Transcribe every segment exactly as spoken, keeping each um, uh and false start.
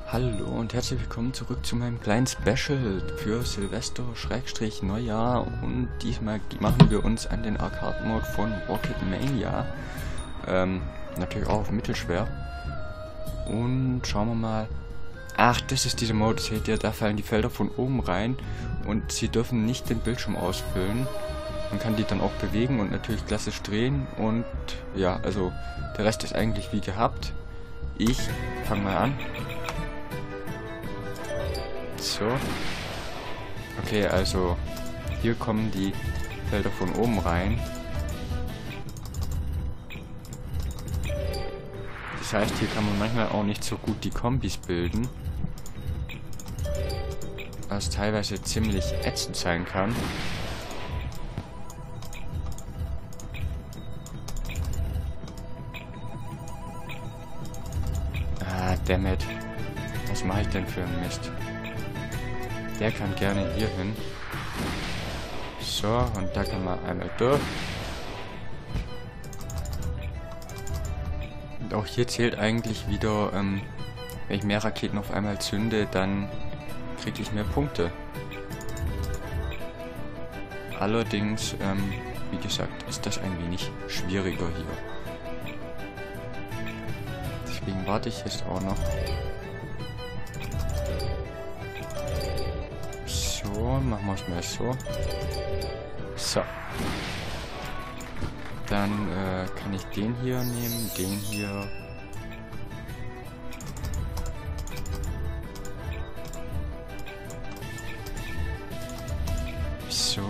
Hallo und herzlich willkommen zurück zu meinem kleinen Special für Silvester Schrägstrich Neujahr, und diesmal machen wir uns an den Arcade-Mode von Rocket Mania, ähm, natürlich auch auf mittelschwer, und schauen wir mal. Ach, das ist dieser Mode, seht ihr, da fallen die Felder von oben rein und sie dürfen nicht den Bildschirm ausfüllen. Man kann die dann auch bewegen und natürlich klassisch drehen, und ja, also der Rest ist eigentlich wie gehabt. Ich fange mal an. So. Okay, also hier kommen die Felder von oben rein. Das heißt, hier kann man manchmal auch nicht so gut die Kombis bilden, was teilweise ziemlich ätzend sein kann. Ah, dammit. Was mache ich denn für einen Mist? Der kann gerne hier hin. So, und da kann man einmal durch. Und auch hier zählt eigentlich wieder, ähm, wenn ich mehr Raketen auf einmal zünde, dann kriege ich mehr Punkte. Allerdings, ähm, wie gesagt, ist das ein wenig schwieriger hier. Deswegen warte ich jetzt auch noch. So, machen wir es mal so. So. Dann äh, kann ich den hier nehmen, den hier. So.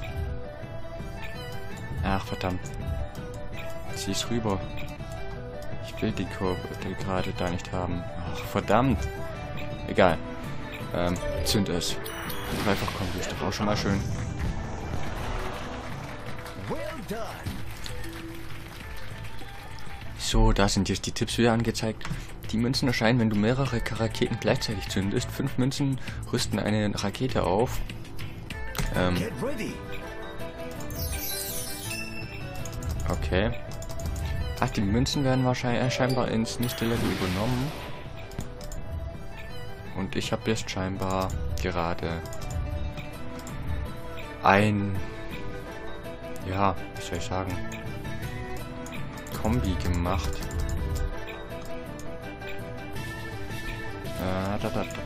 Ach, verdammt. Zieh es rüber. Ich will die Kurve gerade da nicht haben. Ach, verdammt. Egal. Ähm, zünd es. Dreifach Kombi ist doch auch schon mal schön. So, da sind jetzt die Tipps wieder angezeigt. Die Münzen erscheinen, wenn du mehrere Raketen gleichzeitig zündest. Fünf Münzen rüsten eine Rakete auf. Ähm. Okay. Ach, die Münzen werden wahrscheinlich scheinbar ins nächste Level übernommen. Und ich habe jetzt scheinbar gerade ein, ja, wie soll ich sagen, Kombi gemacht. Äh, da, da, da, da.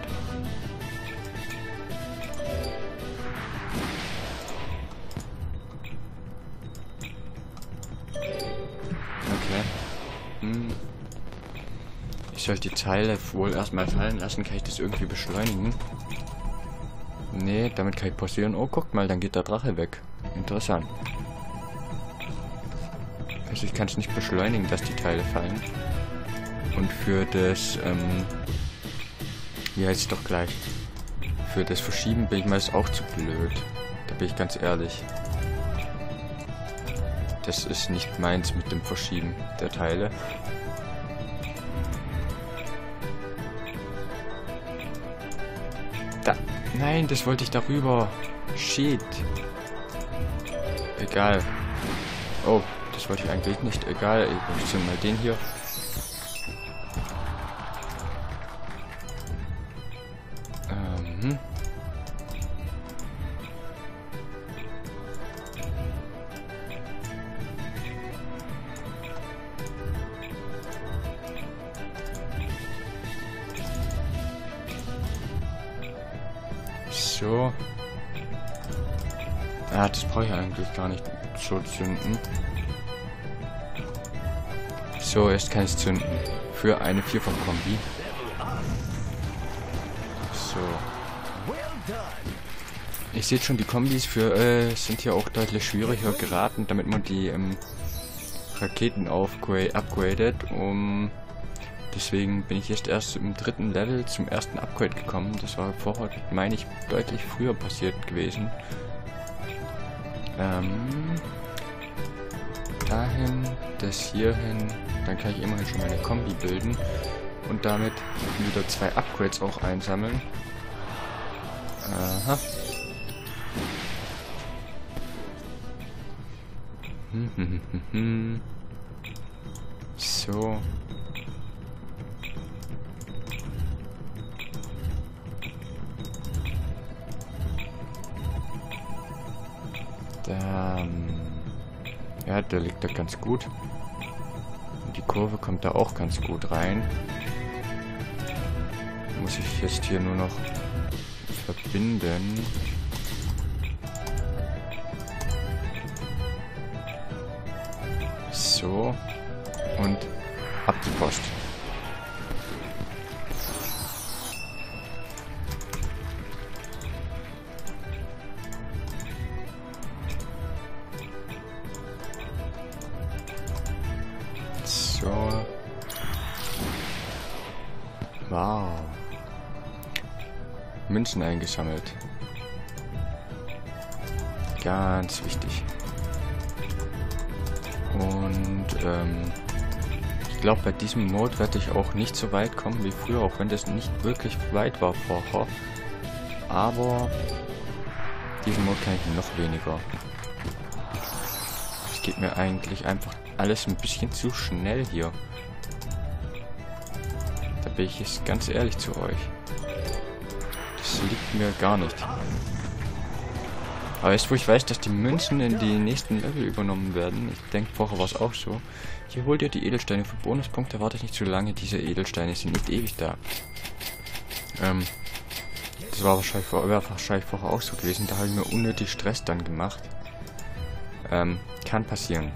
Okay. Hm. Ich soll die Teile wohl erstmal fallen lassen. Kann ich das irgendwie beschleunigen? Nee, damit kann ich pausieren. Oh, guckt mal, dann geht der Drache weg. Interessant. Also ich kann es nicht beschleunigen, dass die Teile fallen. Und für das, ähm... wie heißt es doch gleich? Für das Verschieben bin ich meist auch zu blöd. Da bin ich ganz ehrlich. Das ist nicht meins mit dem Verschieben der Teile. Da. Nein, das wollte ich darüber. Shit. Egal. Oh, das wollte ich eigentlich nicht. Egal, ich zünd mal den hier. Ähm. So. Ah, das brauche ich eigentlich gar nicht so zünden. So, jetzt kann ich es zünden. Für eine Vierfach-Kombi. So. Ich sehe schon, die Kombis für äh, sind hier auch deutlich schwieriger geraten, damit man die ähm, Raketen upgradet. Um Deswegen bin ich jetzt erst im dritten Level zum ersten Upgrade gekommen. Das war vorher, meine ich, deutlich früher passiert gewesen. Ähm, dahin, das hier hin, dann kann ich immerhin schon meine Kombi bilden und damit wieder zwei Upgrades auch einsammeln. Aha. Hm, hm, hm, hm. So. Ja, der liegt da ganz gut. Und die Kurve kommt da auch ganz gut rein. Muss ich jetzt hier nur noch verbinden. So. Und ab die Post. So. Wow. Münzen eingesammelt. Ganz wichtig. Und ähm, ich glaube, bei diesem Mode werde ich auch nicht so weit kommen wie früher, auch wenn das nicht wirklich weit war vorher. Aber diesen Mode kann ich noch weniger. Es geht mir eigentlich einfach alles ein bisschen zu schnell hier. Da bin ich jetzt ganz ehrlich zu euch. Das liegt mir gar nicht. Aber jetzt, wo ich weiß, dass die Münzen in die nächsten Level übernommen werden, ich denke, vorher war es auch so. Hier holt ihr die Edelsteine für Bonuspunkte, wartet nicht zu lange, diese Edelsteine sind nicht ewig da. Ähm, das war wahrscheinlich, war wahrscheinlich vorher auch so gewesen, da habe ich mir unnötig Stress dann gemacht. Ähm, kann passieren.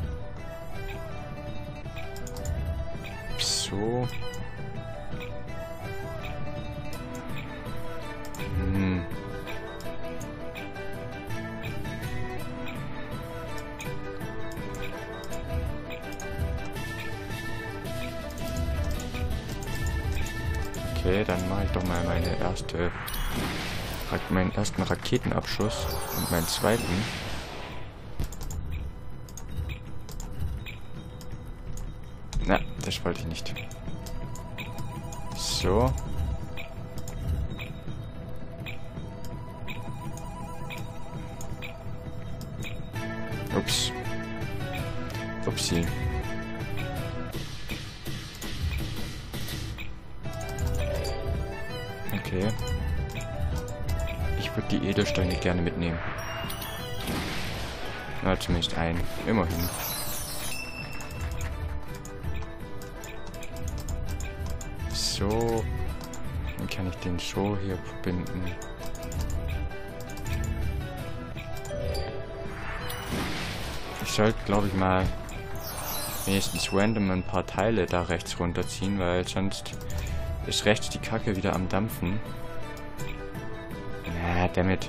So. Hm. Okay, dann mache ich doch mal meine erste, meinen ersten Raketenabschuss und meinen zweiten. Na, das wollte ich nicht. So. Ups. Upsi. Okay. Ich würde die Edelsteine gerne mitnehmen. Na, zumindest einen. Immerhin. So. Dann kann ich den so hier verbinden. Ich sollte, glaube ich, mal wenigstens random ein paar Teile da rechts runterziehen, weil sonst ist rechts die Kacke wieder am Dampfen. Na, damit.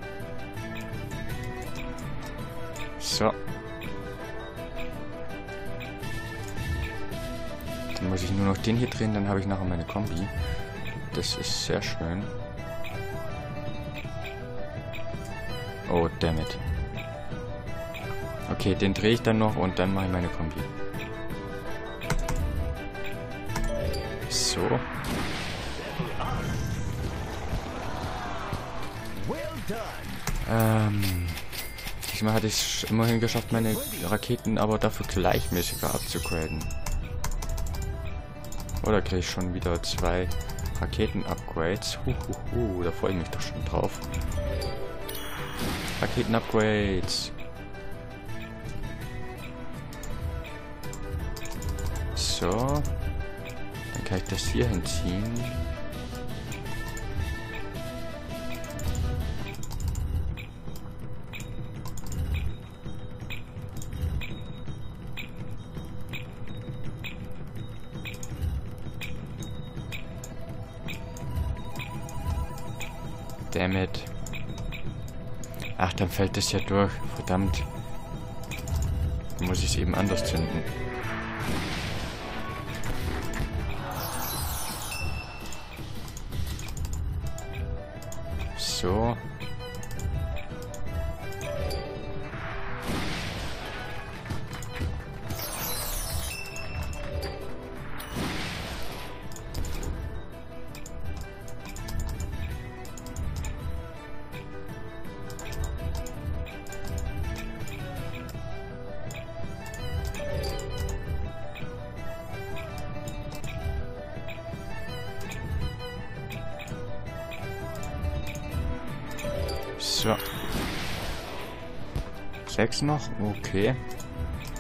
So. Dann muss ich nur noch den hier drehen, dann habe ich nachher meine Kombi. Das ist sehr schön. Oh, dammit. Okay, den drehe ich dann noch und dann mache ich meine Kombi. So. Ähm, diesmal hatte ich es immerhin geschafft, meine Raketen aber dafür gleichmäßiger abzugraden. Oder kriege ich schon wieder zwei Raketen-Upgrades? Huhuhu, da freue ich mich doch schon drauf. Raketen-Upgrades. So. Dann kann ich das hier hinziehen. Dammit. Ach, dann fällt das ja durch. Verdammt. Dann muss ich es eben anders zünden. So. So. Sechs noch? Okay.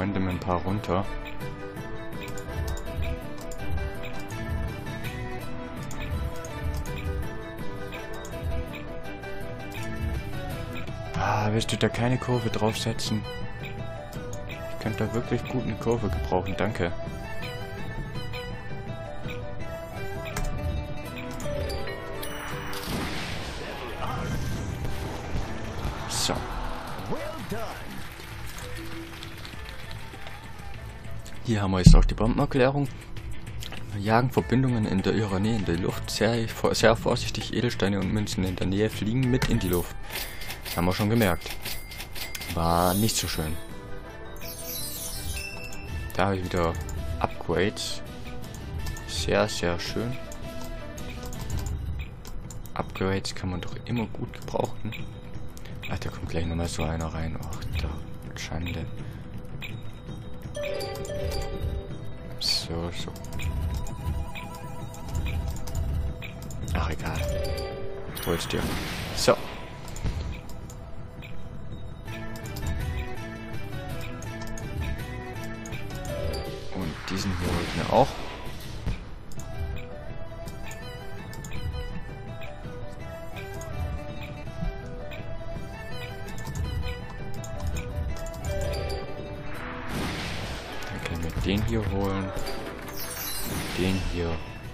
random ein paar runter. Ah, willst du da keine Kurve draufsetzen? Ich könnte da wirklich gut eine Kurve gebrauchen, danke. So. Hier haben wir jetzt auch die Bombenerklärung. Jagen Verbindungen in der ihrer Nähe in der Luft. Sehr, sehr vorsichtig Edelsteine und Münzen in der Nähe fliegen mit in die Luft. Das haben wir schon gemerkt. War nicht so schön. Da habe ich wieder Upgrades. Sehr, sehr schön. Upgrades kann man doch immer gut gebrauchen. Ach, da kommt gleich nochmal so einer rein. Ach, da Schande. So, so. Ach, egal. Hol's dir. So. Und diesen hier holt mir auch. Dann können wir den hier holen. Und den hier.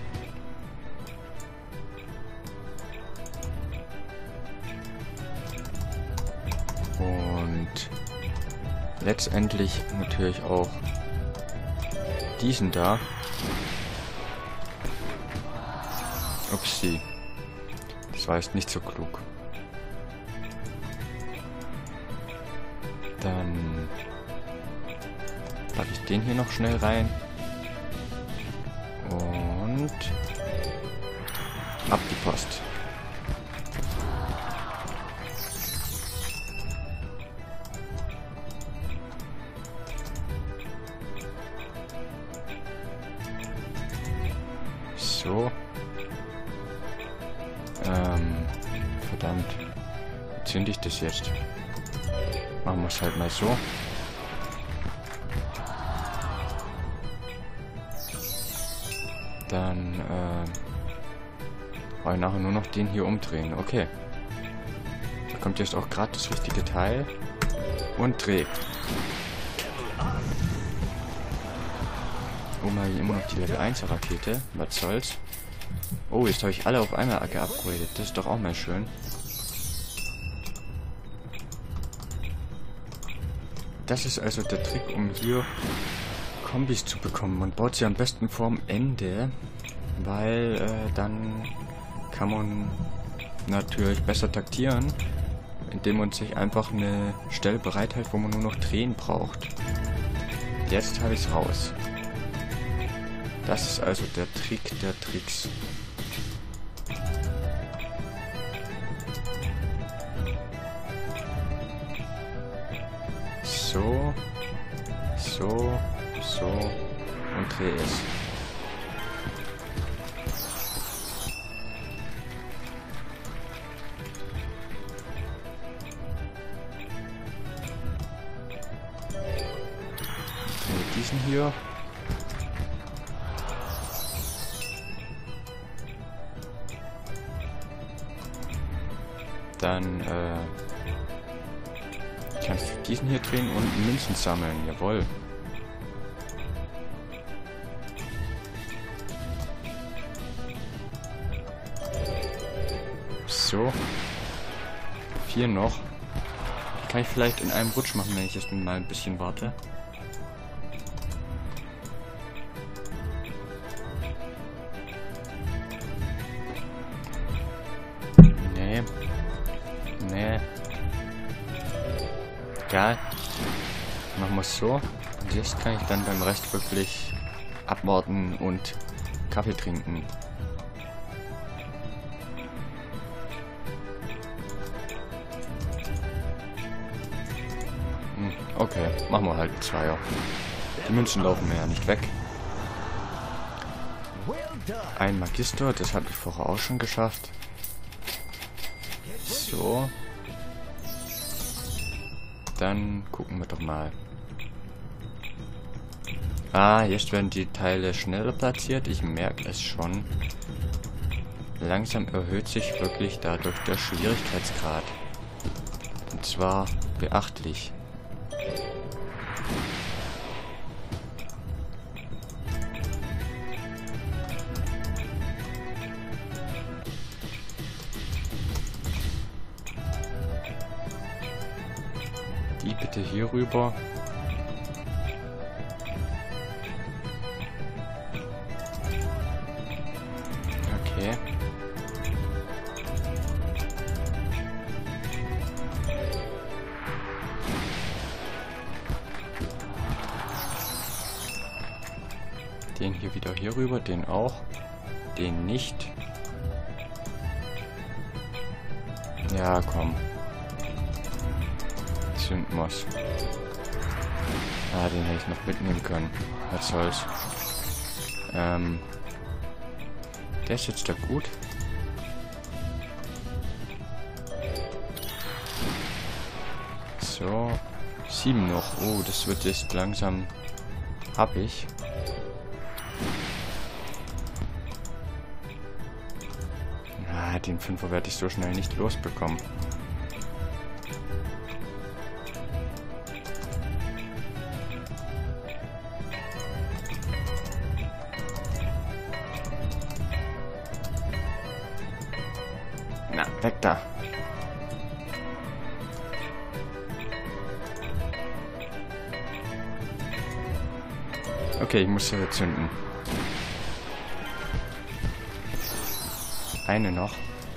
Und letztendlich natürlich auch diesen da. Upsi. Das war jetzt nicht so klug. Dann packe ich den hier noch schnell rein. Und ab die Post. So. Ähm, verdammt. Wie zünde ich das jetzt? Machen wir es halt mal so. Dann, ähm, brauche ich nachher nur noch den hier umdrehen. Okay. Da kommt jetzt auch gerade das richtige Teil. Und dreht. Oh, mal immer noch die Level eins Rakete. Was soll's? Oh, jetzt habe ich alle auf einmal geupgradet. Das ist doch auch mal schön. Das ist also der Trick, um hier Kombis zu bekommen. Man baut sie am besten vorm Ende, weil äh, dann kann man natürlich besser taktieren, indem man sich einfach eine Stelle bereithält, wo man nur noch drehen braucht. Jetzt habe ich es raus. Das ist also der Trick der Tricks. So, so, so und drehe es. Drehe diesen hier. Dann äh, kannst du diesen hier drehen und Münzen sammeln. Jawohl. So. Vier noch. Kann ich vielleicht in einem Rutsch machen, wenn ich jetzt mal ein bisschen warte. Nee. Nee. Egal. Machen wir es so. Und jetzt kann ich dann beim Rest wirklich abwarten und Kaffee trinken. Hm, okay, machen wir halt einen Zweier. Die Münzen laufen mir ja nicht weg. Ein Magister, das habe ich vorher auch schon geschafft. So. Dann gucken wir doch mal. Ah, jetzt werden die Teile schneller platziert. Ich merke es schon. Langsam erhöht sich wirklich dadurch der Schwierigkeitsgrad. Und zwar beachtlich. Die bitte hier rüber. Okay. Den hier wieder hier rüber, den auch. Den nicht. Ja, komm. Zündmoss. Ah, den hätte ich noch mitnehmen können. Was soll's. Ähm. Der ist jetzt da gut. So. Sieben noch. Oh, das wird jetzt langsam. Hab ich. Ah, den Fünfer werde ich so schnell nicht losbekommen. Na, weg da. Okay, ich muss äh, zünden. Eine noch.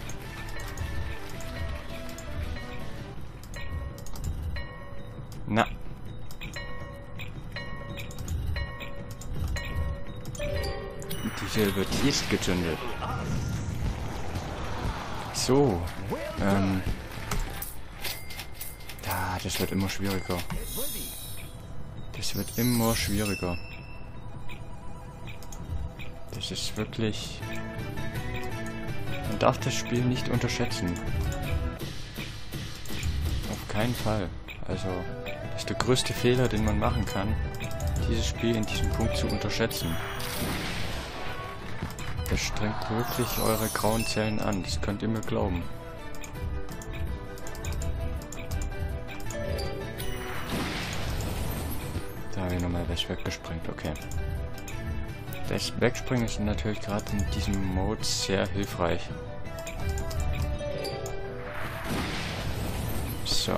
Na. Diese wird jetzt gezündet. So. Ähm. Ja, das wird immer schwieriger. Das wird immer schwieriger. Das ist wirklich... Man darf das Spiel nicht unterschätzen. Auf keinen Fall. Also, das ist der größte Fehler, den man machen kann, dieses Spiel in diesem Punkt zu unterschätzen. Das strengt wirklich eure grauen Zellen an, das könnt ihr mir glauben. Da habe ich nochmal was weggesprengt, okay. Das Wegspringen ist natürlich gerade in diesem Mode sehr hilfreich. So.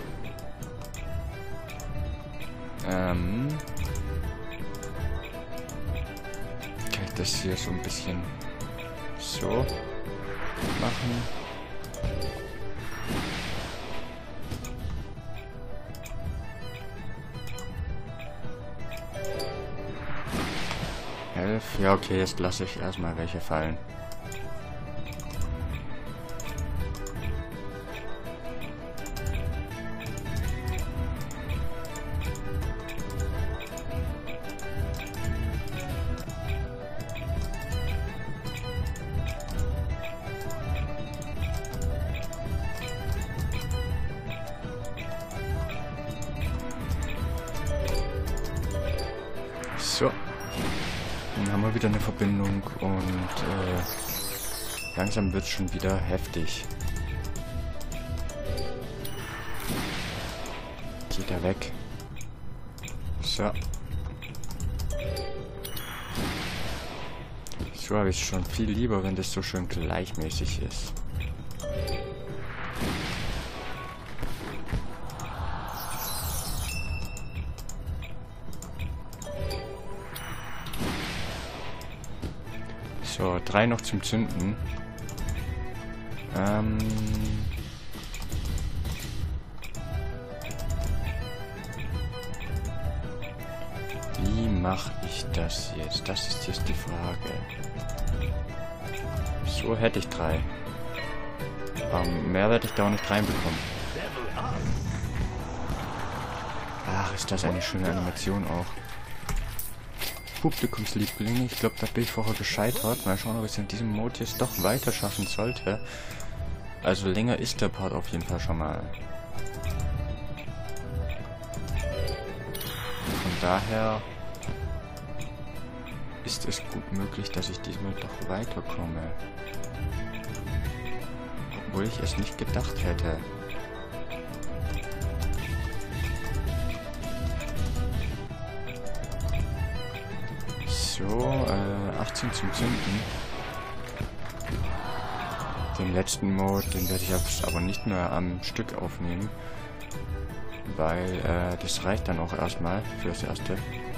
Ähm. Kann ich das hier so ein bisschen so machen? Elf. Ja, okay, jetzt lasse ich erstmal welche fallen. So. Dann haben wir wieder eine Verbindung und äh, langsam wird es schon wieder heftig. Geht er weg. So. So habe ich es schon viel lieber, wenn das so schön gleichmäßig ist. So, drei noch zum Zünden. Ähm... Wie mache ich das jetzt? Das ist jetzt die Frage. So hätte ich drei. Aber mehr werde ich da auch nicht reinbekommen. Ach, ist das eine schöne Animation auch. Publikumslieblinge. Ich glaube, da bin ich vorher gescheitert. Mal schauen, ob ich es in diesem Mode jetzt doch weiter schaffen sollte. Also länger ist der Part auf jeden Fall schon mal. Von daher ist es gut möglich, dass ich diesmal doch weiterkomme. Obwohl ich es nicht gedacht hätte. So, äh, achtzehn zum Zünden. Den letzten Mode, den werde ich jetzt aber nicht mehr am Stück aufnehmen. Weil, äh, das reicht dann auch erstmal fürs Erste.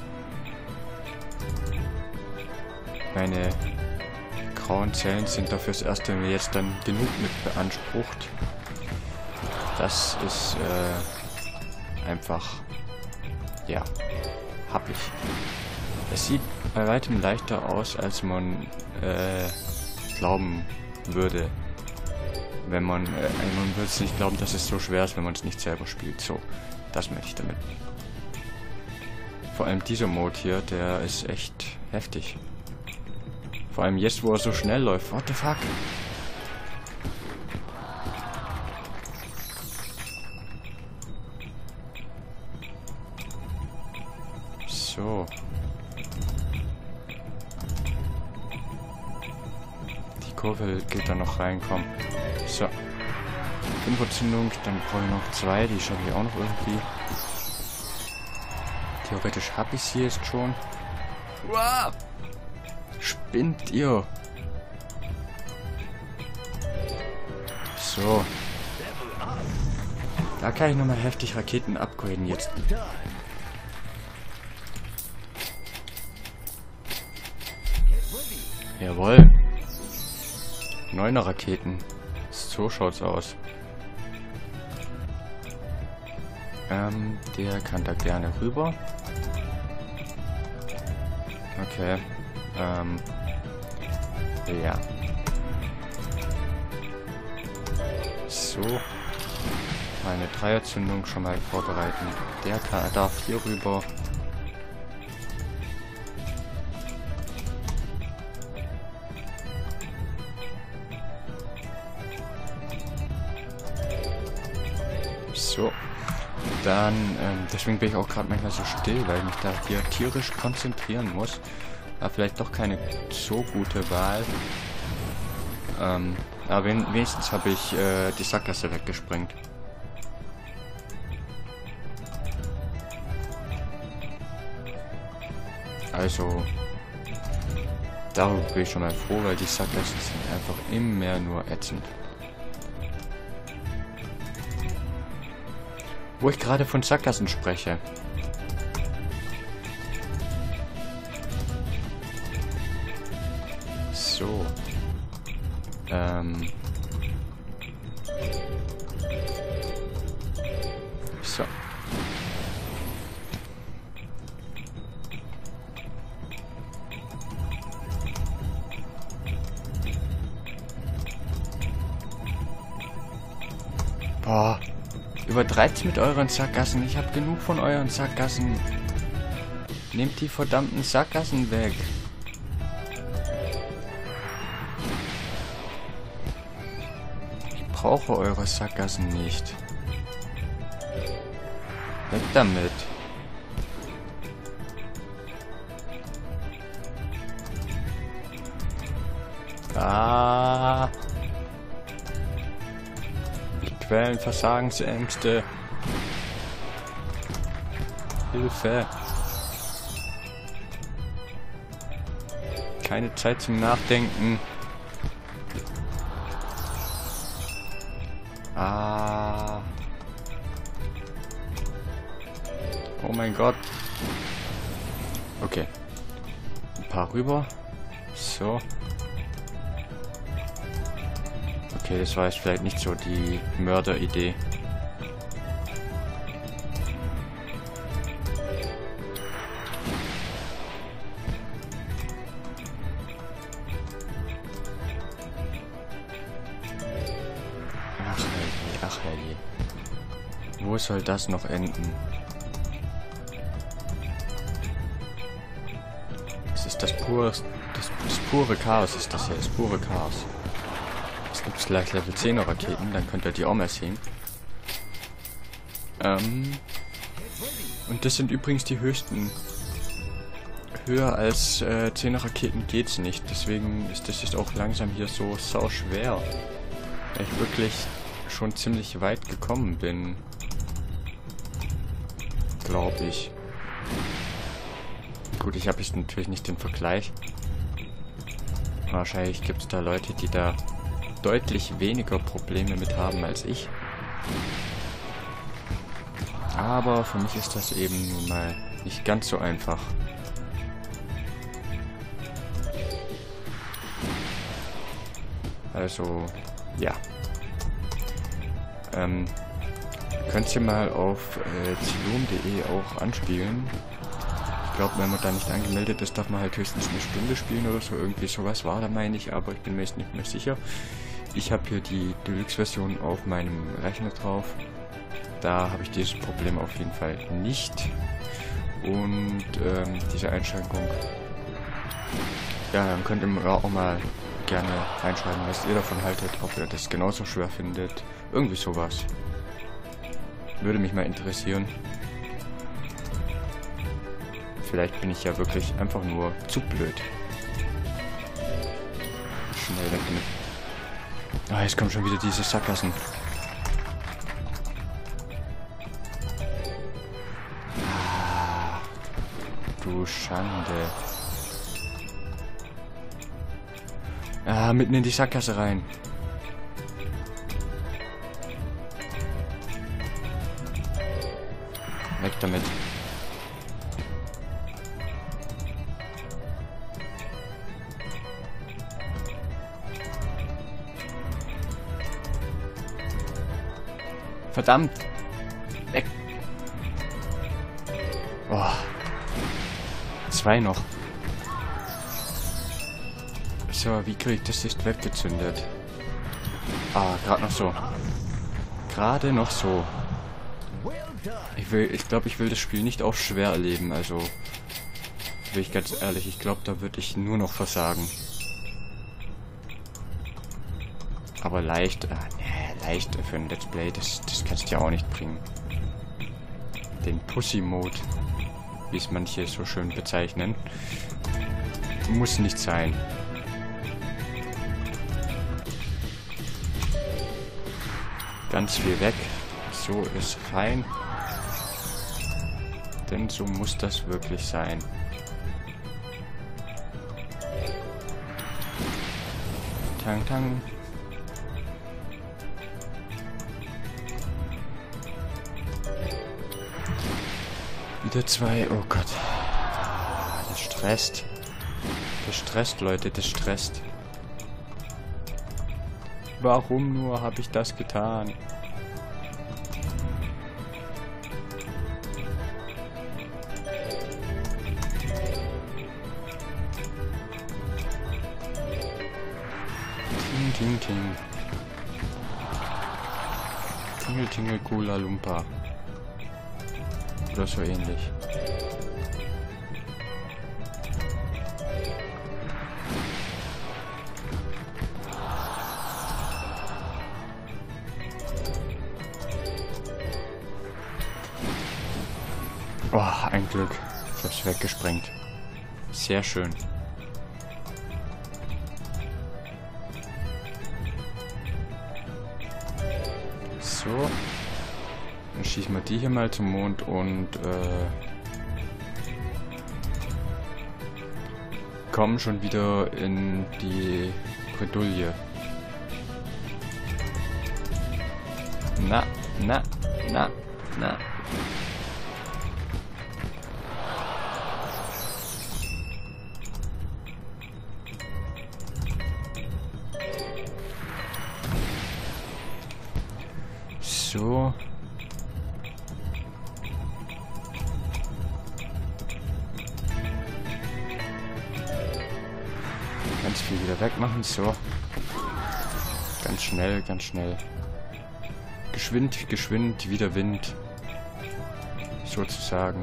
Meine grauen Zellen sind da fürs Erste jetzt dann genug mit beansprucht. Das ist, äh, einfach, ja, hab ich. Es sieht bei weitem leichter aus, als man äh, glauben würde. Wenn man, äh, man würde es nicht glauben, dass es so schwer ist, wenn man es nicht selber spielt. So, das möchte ich damit. Vor allem dieser Mode hier, der ist echt heftig. Vor allem jetzt, wo er so schnell läuft. What the fuck? So. Kurve geht da noch reinkommen. So. Fünfer-Zündung, dann brauche ich noch zwei, die schaffe ich auch noch irgendwie. Theoretisch habe ich sie jetzt schon. Wow! Spinnt ihr? So. Da kann ich nochmal heftig Raketen upgraden jetzt. Jawohl. Neuner Raketen. So schaut's aus. Ähm, der kann da gerne rüber. Okay. Ähm. Ja. So. Meine Dreierzündung schon mal vorbereiten. Der kann, darf hier rüber. So, dann, ähm, deswegen bin ich auch gerade manchmal so still, weil ich mich da hier tierisch konzentrieren muss. War vielleicht doch keine so gute Wahl. Ähm, aber wenigstens habe ich äh, die Sackgasse weggesprengt. Also, darüber bin ich schon mal froh, weil die Sackgassen sind einfach immer nur ätzend. Wo ich gerade von Sackgassen spreche. So. Ähm. So. Boah. Übertreibt's mit euren Sackgassen. Ich habe genug von euren Sackgassen. Nehmt die verdammten Sackgassen weg. Ich brauche eure Sackgassen nicht. Weg damit. Ah. Quellen, Versagensängste. Hilfe. Keine Zeit zum Nachdenken. Ah. Oh mein Gott. Okay. Ein paar rüber. So. Okay, das war jetzt vielleicht nicht so die Mörderidee. Ach herrje, ach herrje. Wo soll das noch enden? Das ist das pure, das, das pure Chaos ist das hier, das pure Chaos. Jetzt gibt es gleich Level zehner Raketen, dann könnt ihr die auch mal sehen. Ähm, und das sind übrigens die höchsten höher als äh, zehn Raketen geht's nicht. Deswegen ist das jetzt auch langsam hier so sau schwer. Weil ich wirklich schon ziemlich weit gekommen bin. Glaube ich. Gut, ich habe jetzt natürlich nicht den Vergleich. Wahrscheinlich gibt es da Leute, die da deutlich weniger Probleme mit haben als ich. Aber für mich ist das eben nun mal nicht ganz so einfach. Also, ja. Ähm, könnt ihr mal auf äh, zilum punkt de auch anspielen. Ich glaube, wenn man da nicht angemeldet ist, darf man halt höchstens eine Stunde spielen oder so. Irgendwie sowas war da, meine ich, aber ich bin mir jetzt nicht mehr sicher. Ich habe hier die Deluxe-Version auf meinem Rechner drauf. Da habe ich dieses Problem auf jeden Fall nicht. Und ähm, diese Einschränkung. Ja, dann könnt ihr auch mal gerne reinschreiben, was ihr davon haltet, ob ihr das genauso schwer findet. Irgendwie sowas. Würde mich mal interessieren. Vielleicht bin ich ja wirklich einfach nur zu blöd. Schnell weg damit. Ah, jetzt kommen schon wieder diese Sackgassen. Ah, du Schande. Ah, mitten in die Sackgasse rein. Weg damit. Verdammt! Weg! Oh. Zwei noch. So, wie kriege ich das jetzt weggezündet? Ah, gerade noch so. Gerade noch so. Ich will, ich glaube, ich will das Spiel nicht auf schwer erleben, also bin ich ganz ehrlich, ich glaube, da würde ich nur noch versagen. Aber leicht, ah, nee, leicht für ein Let's Play, das, das kannst du ja auch nicht bringen. Den Pussy-Mode, wie es manche so schön bezeichnen, muss nicht sein. Ganz viel weg, so ist fein. Denn so muss das wirklich sein. Tang, tang. Wieder zwei. Oh Gott. Das stresst. Das stresst, Leute. Das stresst. Warum nur habe ich das getan? Ting, ting. Tingel, tingel, Kuala Lumpur. Oder so ähnlich. Oh, ein Glück. Ich hab's weggesprengt. Sehr schön. So. Dann schießen wir die hier mal zum Mond und äh, kommen schon wieder in die Bredouille. Na, na, na, na. So. Ganz viel wieder wegmachen. So. Ganz schnell, ganz schnell. Geschwind, geschwind, wieder Wind. Sozusagen.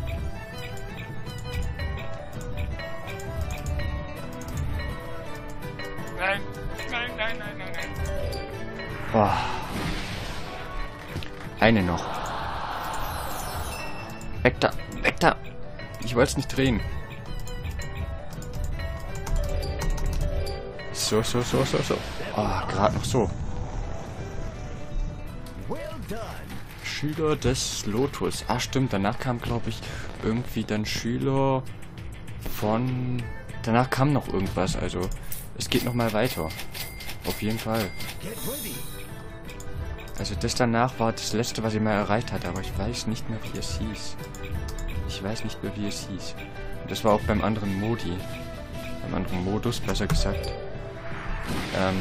Nein, nein, nein, nein, nein, nein. Oh. Eine noch. Weg da, weg da. Ich wollte es nicht drehen. So, so, so, so, so. Ah, gerade noch so. Schüler des Lotus. Ah, stimmt. Danach kam, glaube ich, irgendwie dann Schüler von... Danach kam noch irgendwas. Also, es geht noch mal weiter. Auf jeden Fall. Also, das danach war das letzte, was ich mal erreicht hatte. Aber ich weiß nicht mehr, wie es hieß. Ich weiß nicht mehr, wie es hieß. Und das war auch beim anderen Modi. Beim anderen Modus, besser gesagt. Ähm...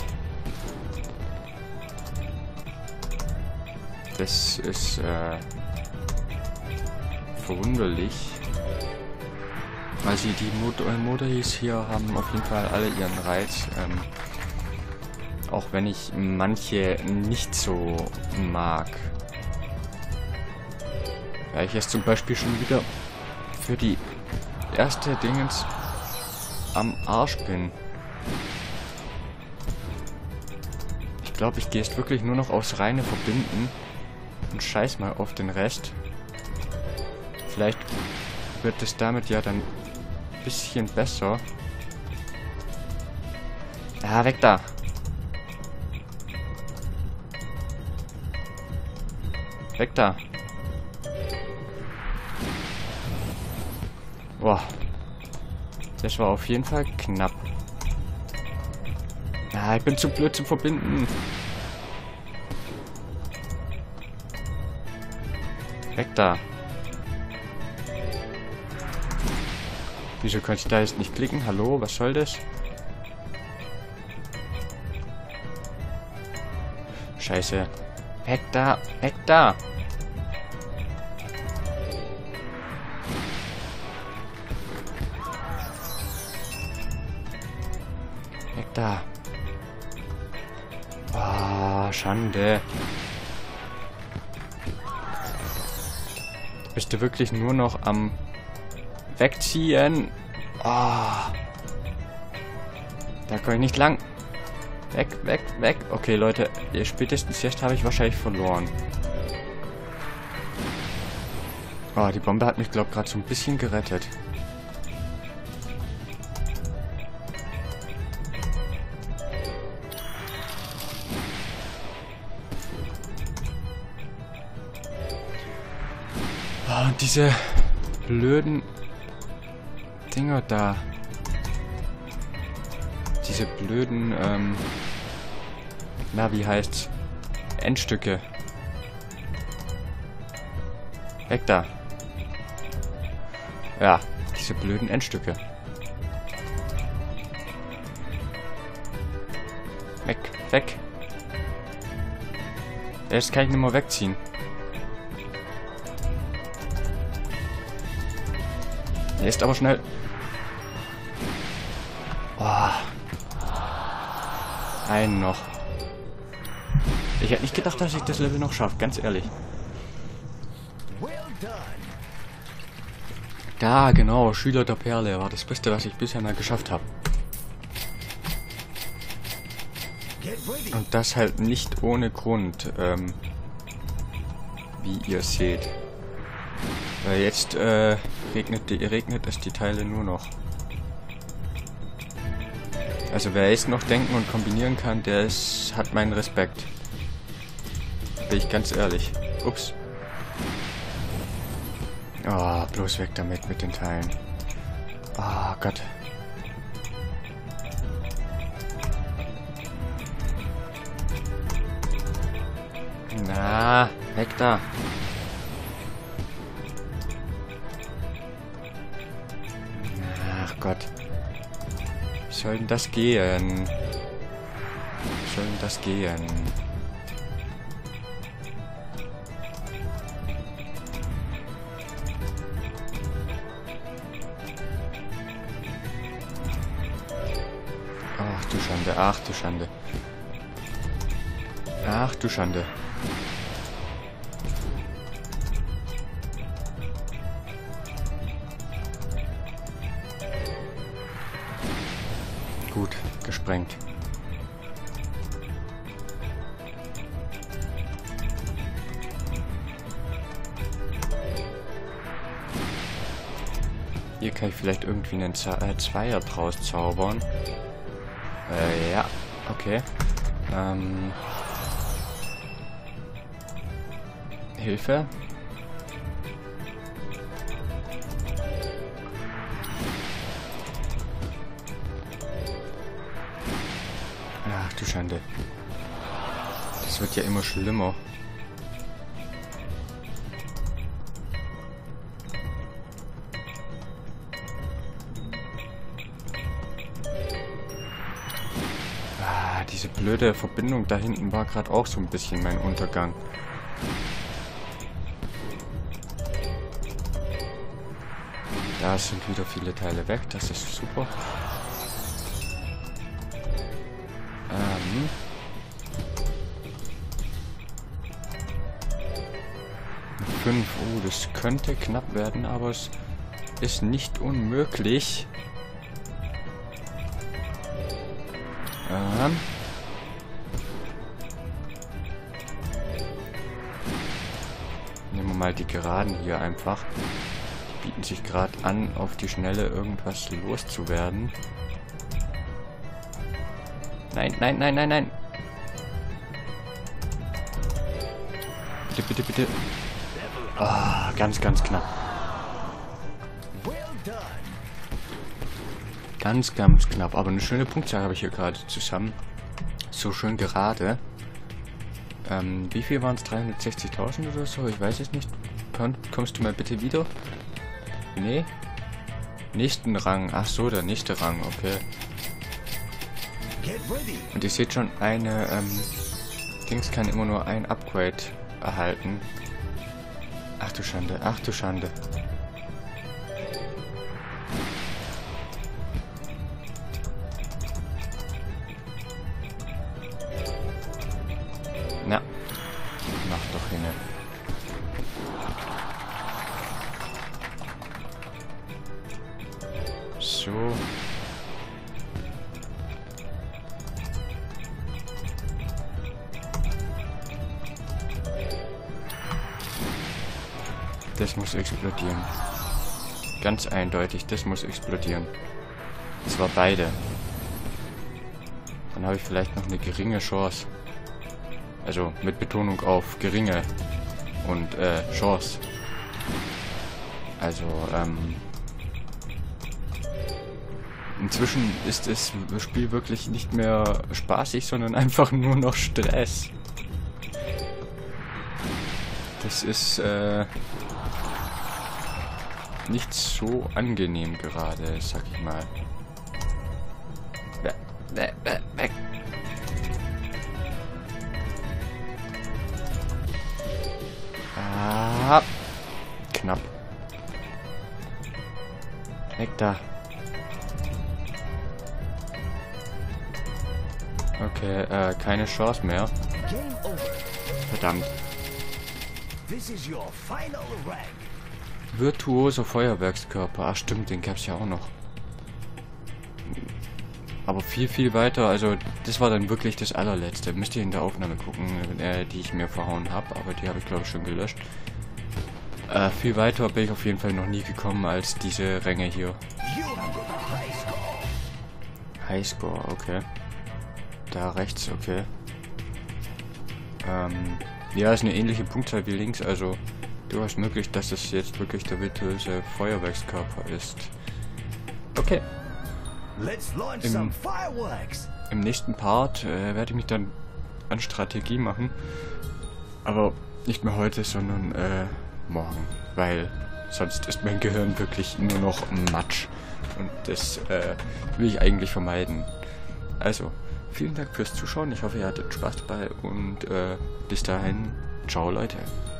Das ist äh, verwunderlich, weil sie die Mod äh, Modis hier haben auf jeden Fall alle ihren Reiz, ähm, auch wenn ich manche nicht so mag. Weil ich jetzt zum Beispiel schon wieder für die erste Dingens am Arsch bin. Ich glaube, ich gehe jetzt wirklich nur noch aufs reine Verbinden. Und scheiß mal auf den Rest. Vielleicht wird es damit ja dann ein bisschen besser. Ah, weg da. Weg da. Boah. Das war auf jeden Fall knapp. Ah, ich bin zu blöd zum Verbinden. Weg da. Wieso kann ich da jetzt nicht klicken? Hallo, was soll das? Scheiße. Weg da, weg da. Weg da. Ah, Schande. Bist du wirklich nur noch am Wegziehen? Ah. Da komme ich nicht lang. Weg, weg, weg. Okay, Leute, spätestens jetzt habe ich wahrscheinlich verloren. Oh, die Bombe hat mich, glaube ich, gerade so ein bisschen gerettet. Und diese blöden Dinger da. Diese blöden, ähm... Na, wie heißt's? Endstücke. Weg da. Ja, diese blöden Endstücke. Weg, weg. Jetzt kann ich nicht mehr wegziehen. Jetzt aber schnell. Oh. Einen noch. Ich hätte nicht gedacht, dass ich das Level noch schaffe, ganz ehrlich. Da, genau, Schüler der Perle war das Beste, was ich bisher mal geschafft habe. Und das halt nicht ohne Grund, ähm, wie ihr seht. Weil jetzt äh, regnet, die, regnet es die Teile nur noch. Also wer jetzt noch denken und kombinieren kann, der ist, hat meinen Respekt. Bin ich ganz ehrlich. Ups. Oh, bloß weg damit mit den Teilen. Oh Gott. Na, weg da. Ach Gott. Wie soll denn das gehen? Wie soll denn das gehen? Ach du Schande, ach du Schande. Ach du Schande. Gut, gesprengt. Hier kann ich vielleicht irgendwie einen Z äh, Zweier draus zaubern. Äh, ja. Okay. Ähm... Hilfe. Ach du Schande. Das wird ja immer schlimmer. Ah, diese blöde Verbindung da hinten war gerade auch so ein bisschen mein Untergang. Da sind wieder viele Teile weg, das ist super. Ähm. fünf, oh, das könnte knapp werden, aber es ist nicht unmöglich. Ähm. Nehmen wir mal die Geraden hier einfach. Die bieten sich gerade an, auf die Schnelle irgendwas loszuwerden. Nein, nein, nein, nein, nein. Bitte, bitte, bitte. Ah, ganz, ganz knapp. Ganz, ganz knapp. Aber eine schöne Punktzahl habe ich hier gerade zusammen. So schön gerade. Ähm, wie viel waren es? dreihundertsechzigtausend oder so? Ich weiß es nicht. Komm, kommst du mal bitte wieder? Nee. Nächsten Rang. Ach so, der nächste Rang. Okay. Und ihr seht schon, eine ähm, Dings kann immer nur ein Upgrade erhalten. Ach du Schande, ach du Schande. Na, mach doch hin. So. Das muss explodieren. Ganz eindeutig, das muss explodieren. Und zwar beide. Dann habe ich vielleicht noch eine geringe Chance. Also mit Betonung auf geringe und äh, Chance. Also, ähm... inzwischen ist das Spiel wirklich nicht mehr spaßig, sondern einfach nur noch Stress. Das ist, äh... nicht so angenehm gerade, sag ich mal. Weg, weg, weg, weg. Ah, knapp. Weg da. Okay, äh, keine Chance mehr. Verdammt. Virtuoser Feuerwerkskörper. Ach stimmt, den gab's ja auch noch. Aber viel, viel weiter. Also das war dann wirklich das allerletzte. Müsst ihr in der Aufnahme gucken, äh, die ich mir verhauen habe. Aber die habe ich glaube ich schon gelöscht. Äh, viel weiter bin ich auf jeden Fall noch nie gekommen als diese Ränge hier. Highscore, okay. Da rechts, okay. Ähm, ja, ist eine ähnliche Punktzahl wie links, also durchaus möglich, dass es jetzt wirklich der virtuose Feuerwerkskörper ist. Okay. Im, im nächsten Part äh, werde ich mich dann an Strategie machen. Aber nicht mehr heute, sondern äh, morgen. Weil sonst ist mein Gehirn wirklich nur noch Matsch. Und das äh, will ich eigentlich vermeiden. Also, vielen Dank fürs Zuschauen. Ich hoffe, ihr hattet Spaß dabei. Und äh, bis dahin, ciao Leute.